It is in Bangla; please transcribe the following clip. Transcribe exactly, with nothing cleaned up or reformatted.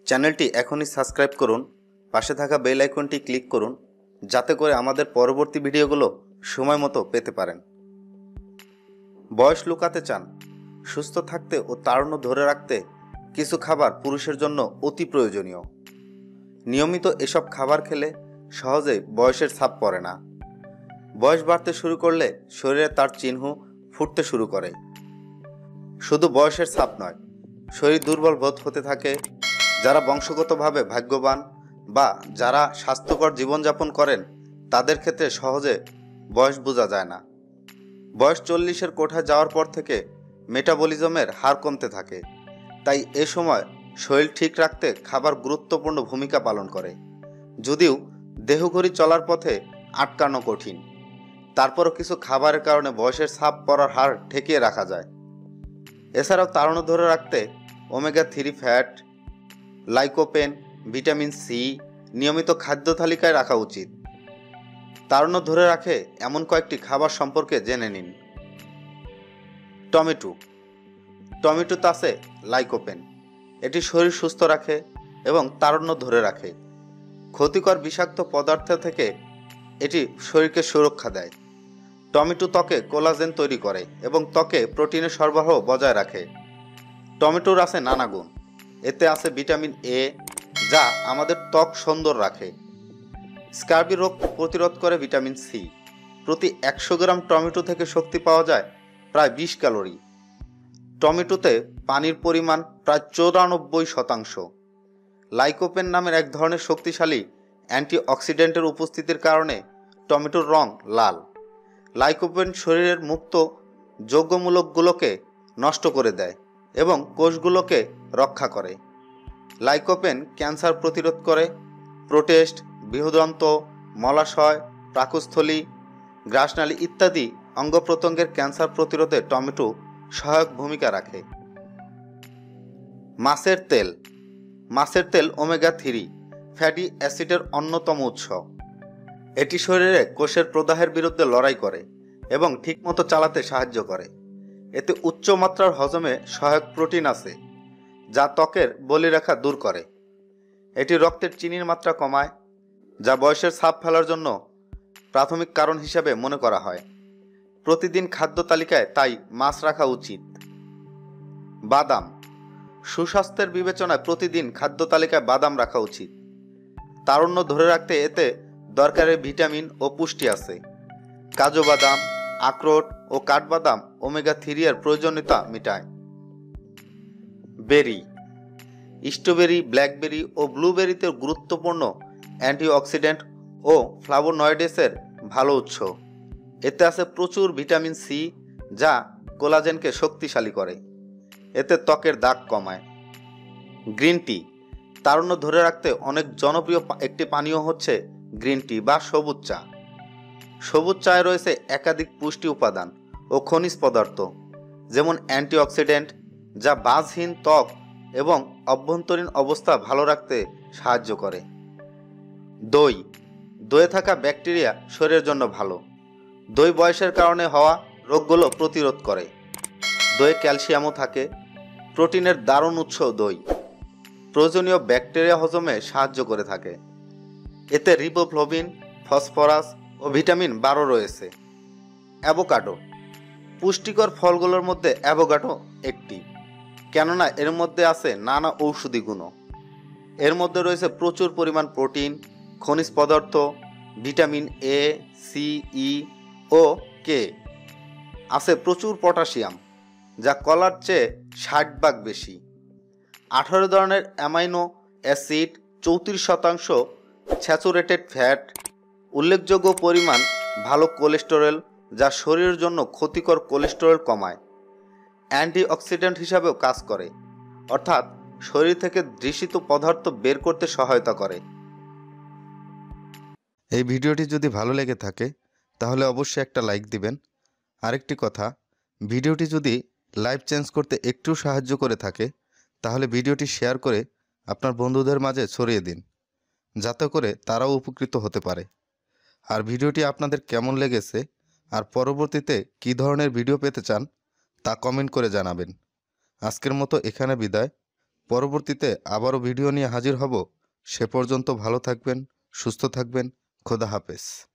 চ্যানেলটি এখনই সাবস্ক্রাইব করুন, পাশে থাকা বেল আইকনটি ক্লিক করুন যাতে করে আমাদের পরবর্তী ভিডিওগুলো সময় মতো পেতে পারেন। বয়স লুকাতে চান? সুস্থ থাকতে ও তারুণ্য ধরে রাখতে কিছু খাবার পুরুষের জন্য অতি প্রয়োজনীয়। নিয়মিত এসব খাবার খেলে সহজেই বয়সের ছাপ পড়ে না। বয়স বাড়তে শুরু করলে শরীরে তার চিহ্ন ফুটতে শুরু করে। শুধু বয়সের ছাপ নয়, শরীর দুর্বল বোধ হতে থাকে। যারা বংশগতভাবে ভাগ্যবান বা যারা স্বাস্থ্যকর জীবনযাপন করেন তাদের ক্ষেত্রে সহজে বয়স বোঝা যায় না। বয়স চল্লিশের কোঠায় যাওয়ার পর থেকে মেটাবলিজমের হার কমতে থাকে, তাই এ সময় শরীর ঠিক রাখতে খাবার গুরুত্বপূর্ণ ভূমিকা পালন করে। যদিও দেহঘড়ি চলার পথে আটকানো কঠিন, তারপরও কিছু খাবারের কারণে বয়সের ছাপ পড়ার হার ঠেকিয়ে রাখা যায়। এছাড়াও তারুণ্য ধরে রাখতে omega three fat, lycopene, vitamin C নিয়মিত খাদ্য তালিকায় রাখা উচিত। তারুণ্য ধরে রাখে এমন কয়েকটি খাবার সম্পর্কে জেনে নিন। টমেটো। টমেটোতে আছে লাইকোপেন। এটি শরীর সুস্থ রাখে এবং তারুণ্য ধরে রাখে। ক্ষতিকর বিষাক্ত পদার্থ থেকে এটি শরীরকে সুরক্ষা দেয়। টমেটো ত্বকে কোলাজেন তৈরি করে এবং ত্বকে প্রোটিনের সরবরাহ বজায় রাখে। টমেটোর আছে নানা গুণ। এতে আছে ভিটামিন এ, যা আমাদের ত্বক সুন্দর রাখে। স্কার্বি রোগ প্রতিরোধ করে ভিটামিন সি। প্রতি একশো গ্রাম টমেটো থেকে শক্তি পাওয়া যায় প্রায় বিশ ক্যালোরি। টমেটোতে পানির পরিমাণ প্রায় চৌরানব্বই শতাংশ। লাইকোপেন নামের এক ধরনের শক্তিশালী অ্যান্টিঅক্সিডেন্টের উপস্থিতির কারণে টমেটোর রং লাল। লাইকোপেন শরীরের মুক্ত যৌগমূলকগুলোকে নষ্ট করে দেয় এবং কোষগুলোকে রক্ষা করে। লাইকোপেন ক্যান্সার প্রতিরোধ করে। প্রোটেস্ট, বৃহদন্ত, মলাশয়, পাকস্থলী, গ্রাসনালী ইত্যাদি অঙ্গ প্রত্যঙ্গের ক্যান্সার প্রতিরোধে টমেটো সহায়ক ভূমিকা রাখে। মাছের তেল। মাছের তেল ওমেগা থ্রি ফ্যাটি অ্যাসিডের অন্যতম উৎস। এটি শরীরে কোষের প্রদাহের বিরুদ্ধে লড়াই করে এবং ঠিকমতো চালাতে সাহায্য করে। এতে উচ্চ মাত্রার হজমে সহায়ক প্রোটিন আছে, যা ত্বকের বলিরেখা দূর করে। এটি রক্তের চিনির মাত্রা কমায়, যা বয়সের ছাপ ফেলার জন্য প্রাথমিক কারণ হিসাবে মনে করা হয়। প্রতিদিন খাদ্য তালিকায় তাই মাছ রাখা উচিত। বাদাম। সুস্বাস্থ্যের বিবেচনায় প্রতিদিন খাদ্য তালিকায় বাদাম রাখা উচিত। তারুণ্য ধরে রাখতে এতে দরকারি ভিটামিন ও পুষ্টি আছে। কাজু বাদাম, আখরোট ও কাঠবাদাম ওমেগা থ্রি এর প্রয়োজনীয়তা মেটায়। বেরি। স্ট্রবেরি, ব্ল্যাকবেরি ও ব্লুবেরিতে গুরুত্বপূর্ণ অ্যান্টিঅক্সিডেন্ট ও ফ্লাভোনয়েডেসের ভালো উৎস। এতে আছে প্রচুর ভিটামিন সি, যা কোলাজেনকে শক্তিশালী করে। এতে ত্বকের দাগ কমায়। Green tea. তারুণ্য ধরে রাখতে অনেক জনপ্রিয় একটি পানীয় হচ্ছে গ্রিন টি বা সবুজ চা। সবুজ চায়ে রয়েছে একাধিক পুষ্টি উপাদান ও খনিজ পদার্থ, যেমন অ্যান্টিঅক্সিডেন্ট, যা বাজহীন ত্বক এবং অভ্যন্তরীণ অবস্থা ভালো রাখতে সাহায্য করে। দই। দইয়ে থাকা ব্যাকটেরিয়া শরীরের জন্য ভালো। দই বয়সের কারণে হওয়া রোগগুলো প্রতিরোধ করে। দইয়ে ক্যালসিয়ামও থাকে। প্রোটিনের দারুণ উৎস দই। প্রয়োজনীয় ব্যাকটেরিয়া হজমে সাহায্য করে থাকে। এতে রিবোফ্লাভিন, ফসফরাস ও ভিটামিন বারো রয়েছে। অ্যাভোকাডো। পুষ্টিকর ফলগুলোর মধ্যে অ্যাভোকাডো একটি, কেননা এর মধ্যে আছে নানা ঔষধি গুণ। এর মধ্যে রয়েছে প্রচুর পরিমাণ প্রোটিন, খনিজ পদার্থ, ভিটামিন এ, সি, ই ও কে। আছে প্রচুর পটাশিয়াম, যা কলার চেয়ে ষাট ভাগ বেশি। আঠারো ধরনের অ্যামাইনো অ্যাসিড, চৌত্রিশ শতাংশ স্যাচুরেটেড ফ্যাট, উল্লেখযোগ্য পরিমাণ ভালো কোলেস্টেরল, যা শরীরের জন্য ক্ষতিকর কোলেস্টেরল কমায়। অ্যান্টিঅক্সিডেন্ট হিসাবেও কাজ করে, অর্থাৎ শরীর থেকে দূষিত পদার্থ বের করতে সহায়তা করে। এই ভিডিওটি যদি ভালো লেগে থাকে তাহলে অবশ্যই একটা লাইক দিবেন। আরেকটি কথা, ভিডিওটি যদি লাইফ চেঞ্জ করতে একটু সাহায্য করে থাকে তাহলে ভিডিওটি শেয়ার করে আপনার বন্ধুদের মাঝে ছড়িয়ে দিন, যাতে করে তারাও উপকৃত হতে পারে। আর ভিডিওটি আপনাদের কেমন লেগেছে আর পরবর্তীতে কী ধরনের ভিডিও পেতে চান তা কমেন্ট করে জানাবেন। আজকের মতো এখানে বিদায়। পরবর্তীতে আবারও ভিডিও নিয়ে হাজির হব। সে পর্যন্ত ভালো থাকবেন, সুস্থ থাকবেন। খোদা হাফেজ।